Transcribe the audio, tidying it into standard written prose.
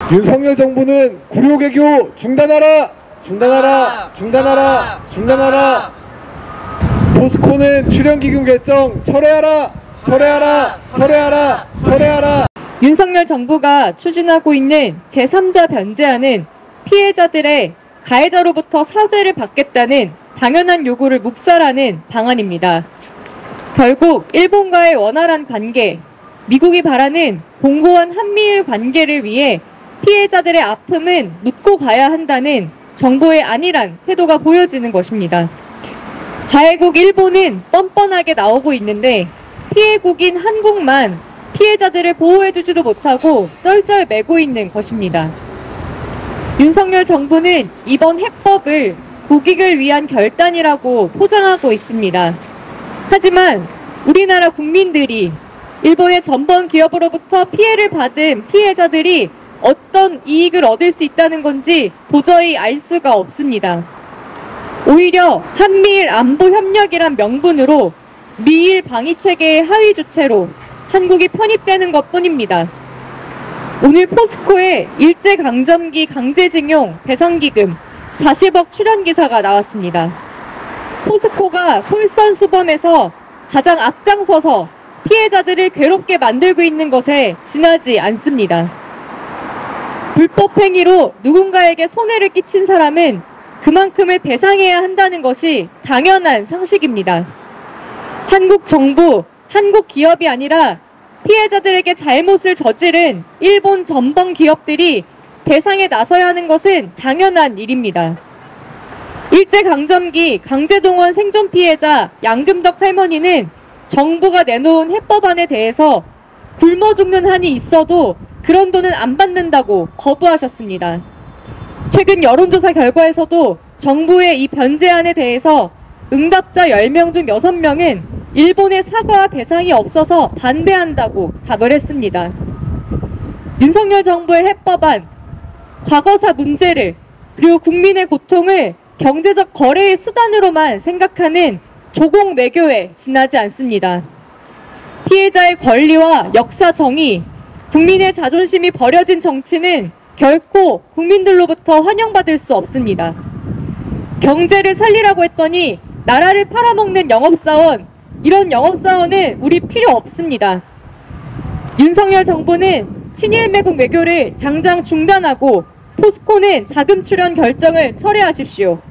윤석열 정부는 굴욕외교 중단하라! 중단하라! 중단하라! 중단하라! 포스코는 출연기금 결정 철회하라! 철회하라! 철회하라! 철회하라! 윤석열 정부가 추진하고 있는 제3자 변제안은 피해자들의 가해자로부터 사죄를 받겠다는 당연한 요구를 묵살하는 방안입니다. 결국 일본과의 원활한 관계, 미국이 바라는 공고한 한미일 관계를 위해 피해자들의 아픔은 묻고 가야 한다는 정부의 안일한 태도가 보여지는 것입니다. 가해국 일본은 뻔뻔하게 나오고 있는데 피해국인 한국만 피해자들을 보호해주지도 못하고 쩔쩔매고 있는 것입니다. 윤석열 정부는 이번 해법을 국익을 위한 결단이라고 포장하고 있습니다. 하지만 우리나라 국민들이 일본의 전범 기업으로부터 피해를 받은 피해자들이 어떤 이익을 얻을 수 있다는 건지 도저히 알 수가 없습니다. 오히려 한미일 안보협력이란 명분으로 미일 방위체계의 하위 주체로 한국이 편입되는 것뿐입니다. 오늘 포스코의 일제강점기 강제징용 배상기금 40억 출연 기사가 나왔습니다. 포스코가 솔선수범해서 가장 앞장서서 피해자들을 괴롭게 만들고 있는 것에 지나지 않습니다. 불법 행위로 누군가에게 손해를 끼친 사람은 그만큼을 배상해야 한다는 것이 당연한 상식입니다. 한국 정부, 한국 기업이 아니라 피해자들에게 잘못을 저지른 일본 전범 기업들이 배상에 나서야 하는 것은 당연한 일입니다. 일제강점기 강제동원 생존 피해자 양금덕 할머니는 정부가 내놓은 해법안에 대해서 굶어 죽는 한이 있어도 그런 돈은 안 받는다고 거부하셨습니다. 최근 여론조사 결과에서도 정부의 이 변제안에 대해서 응답자 10명 중 6명은 일본의 사과와 배상이 없어서 반대한다고 답을 했습니다. 윤석열 정부의 해법안, 과거사 문제를 그리고 국민의 고통을 경제적 거래의 수단으로만 생각하는 조공 외교에 지나지 않습니다. 피해자의 권리와 역사 정의, 국민의 자존심이 버려진 정치는 결코 국민들로부터 환영받을 수 없습니다. 경제를 살리라고 했더니 나라를 팔아먹는 영업사원, 이런 영업사원은 우리 필요 없습니다. 윤석열 정부는 친일 매국 외교를 당장 중단하고 포스코는 자금 출연 결정을 철회하십시오.